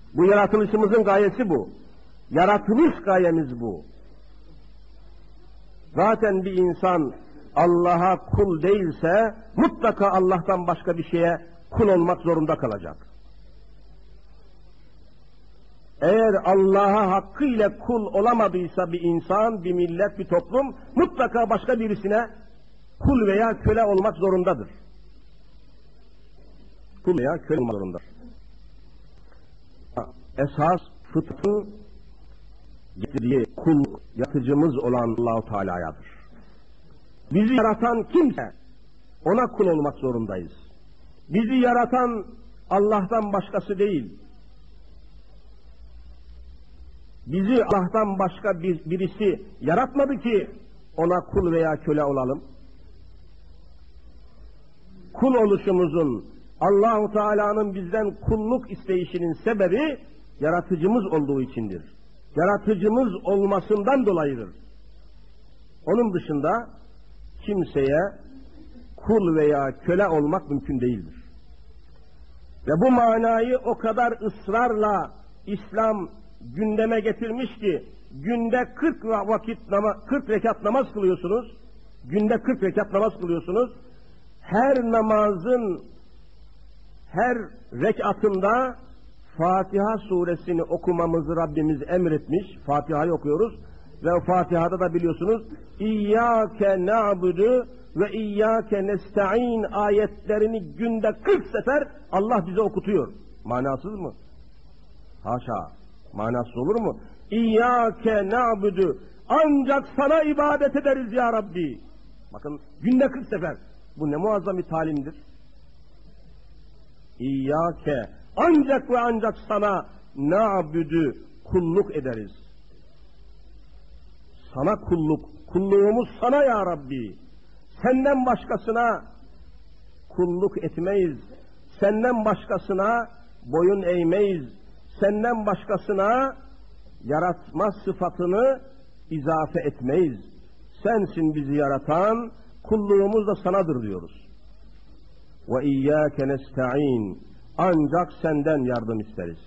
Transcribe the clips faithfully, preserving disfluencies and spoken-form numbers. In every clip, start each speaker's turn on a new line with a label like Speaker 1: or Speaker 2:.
Speaker 1: Bu yaratılışımızın gayesi bu. Yaratılış gayemiz bu. Zaten bir insan Allah'a kul değilse mutlaka Allah'tan başka bir şeye kul olmak zorunda kalacak. Eğer Allah'a hakkıyla kul olamadıysa bir insan, bir millet, bir toplum mutlaka başka birisine kul veya köle olmak zorundadır. Kul veya köle olmak zorundadır. Esas fıtrın getirdiği kul yaratıcımız olan Allah-u Teala'yadır. Bizi yaratan kimse ona kul olmak zorundayız. Bizi yaratan Allah'tan başkası değil. Bizi Allah'tan başka bir, birisi yaratmadı ki ona kul veya köle olalım. Kul oluşumuzun, Allah-u Teala'nın bizden kulluk isteyişinin sebebi yaratıcımız olduğu içindir. Yaratıcımız olmasından dolayıdır. Onun dışında kimseye kul veya köle olmak mümkün değildir. Ve bu manayı o kadar ısrarla İslam gündeme getirmiş ki günde kırk vakit nama, kırk rekat namaz kılıyorsunuz. Günde kırk rekat namaz kılıyorsunuz. Her namazın her rekatında Fatiha suresini okumamızı Rabbimiz emretmiş. Fatiha'yı okuyoruz ve o Fatiha'da da biliyorsunuz İyyâke na'budu ve İyyâke nesta'in ayetlerini günde kırk sefer Allah bize okutuyor. Manasız mı? Haşa. Manasız olur mu? İyyâke na'budu, ancak sana ibadet ederiz ya Rabbi. Bakın günde kırk sefer. Bu ne muazzam bir talimdir. İyyâke, ancak ve ancak sana na'budu, kulluk ederiz. Sana kulluk, kulluğumuz sana ya Rabbi. Senden başkasına kulluk etmeyiz. Senden başkasına boyun eğmeyiz. Senden başkasına yaratma sıfatını izafe etmeyiz. Sensin bizi yaratan, kulluğumuz da sanadır diyoruz. Ve iyyâke nesta'in, ancak senden yardım isteriz.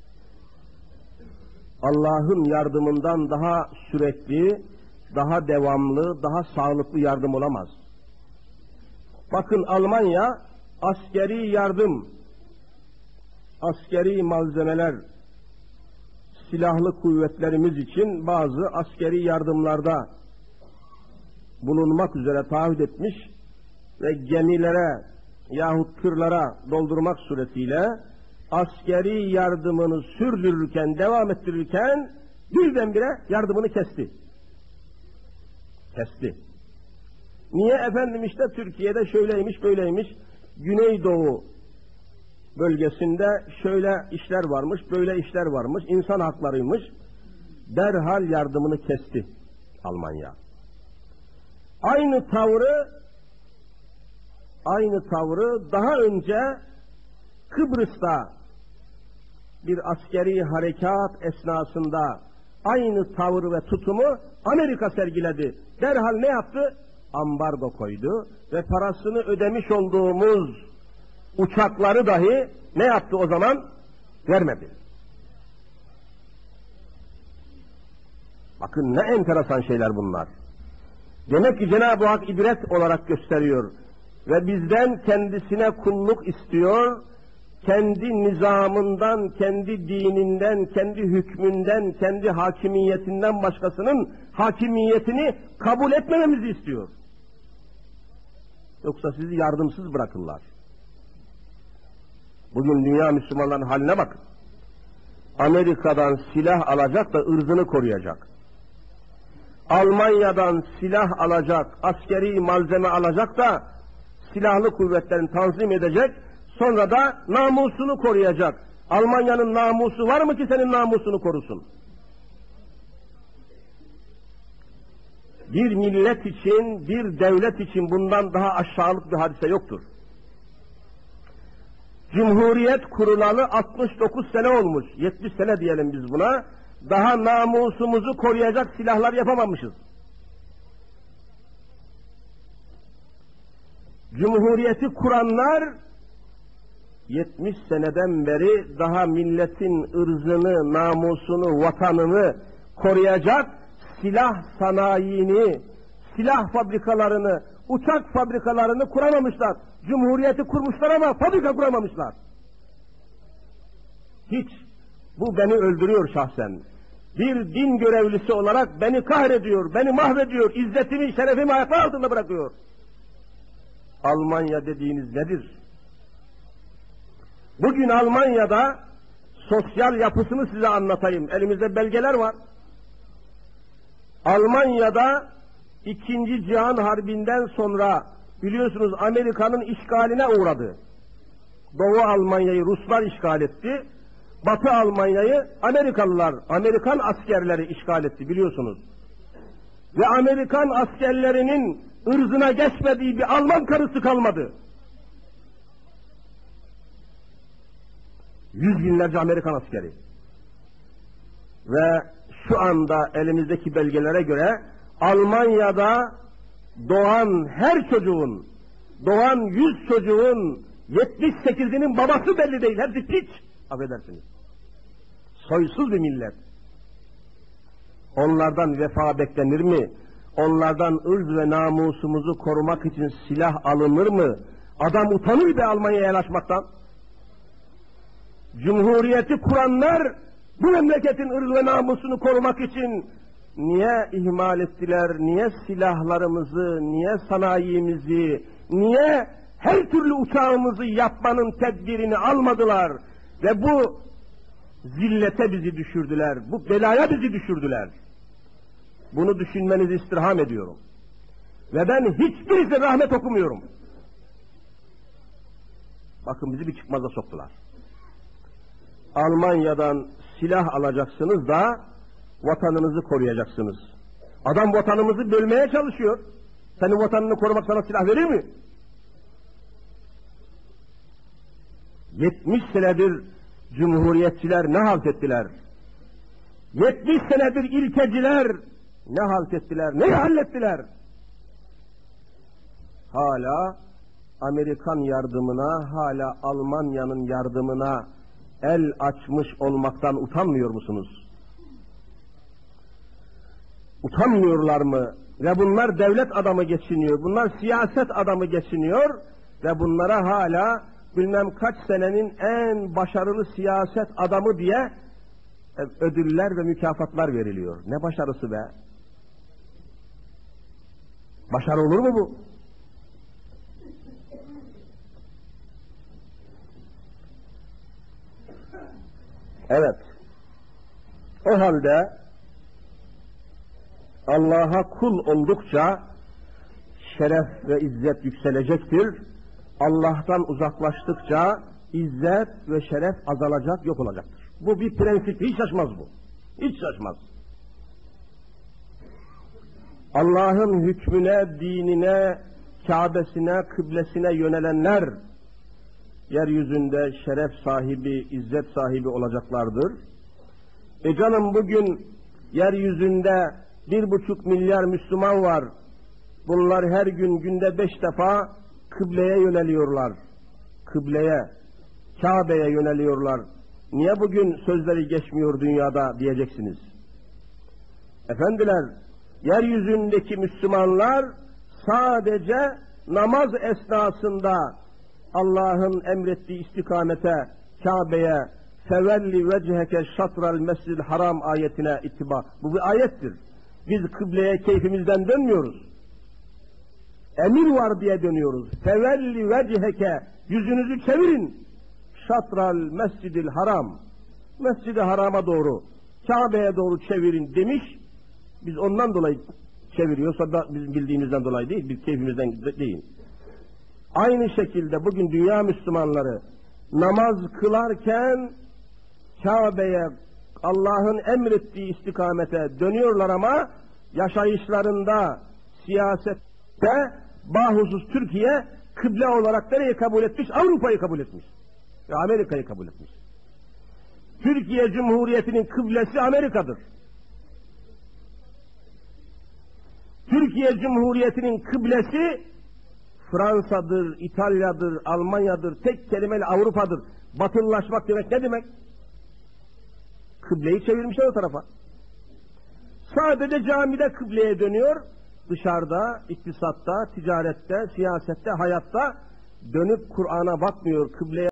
Speaker 1: Allah'ın yardımından daha sürekli, daha devamlı, daha sağlıklı yardım olamaz. Bakın Almanya askeri yardım, askeri malzemeler, silahlı kuvvetlerimiz için bazı askeri yardımlarda bulunmak üzere taahhüt etmiş ve gemilere yahut tırlara doldurmak suretiyle askeri yardımını sürdürürken, devam ettirirken birdenbire yardımını kesti. Kesti. Niye efendim işte Türkiye'de şöyleymiş böyleymiş, Güneydoğu bölgesinde şöyle işler varmış, böyle işler varmış, insan haklarıymış, derhal yardımını kesti Almanya. Aynı tavrı, aynı tavrı daha önce Kıbrıs'ta bir askeri harekat esnasında aynı tavrı ve tutumu Amerika sergiledi. Derhal ne yaptı? Ambargo koydu ve parasını ödemiş olduğumuz uçakları dahi ne yaptı o zaman? Vermedi. Bakın ne enteresan şeyler bunlar. Demek ki Cenab-ı Hak ibret olarak gösteriyor ve bizden kendisine kulluk istiyor, kendi nizamından, kendi dininden, kendi hükmünden, kendi hakimiyetinden başkasının hakimiyetini kabul etmememizi istiyor. Yoksa sizi yardımsız bırakırlar. Bugün dünya Müslümanların haline bakın. Amerika'dan silah alacak da ırzını koruyacak. Almanya'dan silah alacak, askeri malzeme alacak da silahlı kuvvetlerini tanzim edecek, sonra da namusunu koruyacak. Almanya'nın namusu var mı ki senin namusunu korusun? Bir millet için, bir devlet için bundan daha aşağılık bir hadise yoktur. Cumhuriyet kurulalı altmış dokuz sene olmuş, yetmiş sene diyelim biz buna, daha namusumuzu koruyacak silahlar yapamamışız. Cumhuriyeti kuranlar yetmiş seneden beri daha milletin ırzını, namusunu, vatanını koruyacak silah sanayini, silah fabrikalarını, uçak fabrikalarını kuramamışlar. Cumhuriyeti kurmuşlar ama fabrika kuramamışlar. Hiç. Bu beni öldürüyor şahsen. Bir din görevlisi olarak beni kahrediyor, beni mahvediyor, izzetimi, şerefimi ayaklar altında bırakıyor. Almanya dediğiniz nedir? Bugün Almanya'da sosyal yapısını size anlatayım. Elimizde belgeler var. Almanya'da İkinci Cihan Harbi'nden sonra biliyorsunuz Amerika'nın işgaline uğradı. Doğu Almanya'yı Ruslar işgal etti. Batı Almanya'yı Amerikalılar, Amerikan askerleri işgal etti biliyorsunuz. Ve Amerikan askerlerinin ırzına geçmediği bir Alman karısı kalmadı. Yüz binlerce Amerikan askeri. Ve şu anda elimizdeki belgelere göre Almanya'da doğan her çocuğun, doğan yüz çocuğun yetmiş sekizinin babası belli değil. Hepsi piç. Affedersiniz. Soysuz bir millet. Onlardan vefa beklenir mi? Onlardan ırz ve namusumuzu korumak için silah alınır mı? Adam utanır be Almanya'ya yanaşmaktan. Cumhuriyeti kuranlar bu memleketin ırz ve namusunu korumak için niye ihmal ettiler, niye silahlarımızı, niye sanayimizi, niye her türlü uçağımızı yapmanın tedbirini almadılar ve bu zillete bizi düşürdüler, bu belaya bizi düşürdüler. Bunu düşünmenizi istirham ediyorum. Ve ben hiçbirisi rahmet okumuyorum. Bakın bizi bir çıkmaza soktular. Almanya'dan silah alacaksınız da vatanınızı koruyacaksınız. Adam vatanımızı bölmeye çalışıyor. Senin vatanını korumak sana silah verir mi? Yetmiş senedir cumhuriyetçiler ne halt ettiler? Yetmiş senedir ilkeciler ne halt ettiler, ne hallettiler? Hala Amerikan yardımına, hala Almanya'nın yardımına el açmış olmaktan utanmıyor musunuz? Utanmıyorlar mı? Ve bunlar devlet adamı geçiniyor, bunlar siyaset adamı geçiniyor ve bunlara hala bilmem kaç senenin en başarılı siyaset adamı diye ödüller ve mükafatlar veriliyor. Ne başarısı be? Başarı olur mu bu? Evet. O halde Allah'a kul oldukça şeref ve izzet yükselecektir. Allah'tan uzaklaştıkça izzet ve şeref azalacak, yok olacaktır. Bu bir prensip, hiç şaşmaz bu. Hiç şaşmaz. Allah'ın hükmüne, dinine, Kâbesine, kıblesine yönelenler yeryüzünde şeref sahibi, izzet sahibi olacaklardır. E canım bugün yeryüzünde bir buçuk milyar Müslüman var. Bunlar her gün günde beş defa kıbleye yöneliyorlar. Kıbleye, Kabe'ye yöneliyorlar. Niye bugün sözleri geçmiyor dünyada diyeceksiniz. Efendiler, yeryüzündeki Müslümanlar sadece namaz esnasında Allah'ın emrettiği istikamete, Kabe'ye, fevelli vecheke şatral mescid haram ayetine ittiba. Bu bir ayettir. Biz kıbleye keyfimizden dönmüyoruz. Emir var diye dönüyoruz. Fevelli vecheke, yüzünüzü çevirin. Şatral mescidil haram. Mescid-i harama doğru, Kabe'ye doğru çevirin demiş. Biz ondan dolayı çeviriyorsa da bizim bildiğimizden dolayı değil, biz keyfimizden değil. Aynı şekilde bugün dünya Müslümanları namaz kılarken Kabe'ye, Allah'ın emrettiği istikamete dönüyorlar ama yaşayışlarında, siyasette bahusus Türkiye kıble olarak nereye kabul etmiş? Avrupa'yı kabul etmiş ve Amerika'yı kabul etmiş. Türkiye Cumhuriyeti'nin kıblesi Amerika'dır. Türkiye Cumhuriyeti'nin kıblesi Fransa'dır, İtalya'dır, Almanya'dır, tek kelimeyle Avrupa'dır. Batılılaşmak demek ne demek? Kıbleyi çevirmişler o tarafa. Sadece camide kıbleye dönüyor, dışarıda, iktisatta, ticarette, siyasette, hayatta dönüp Kur'an'a bakmıyor, kıbleye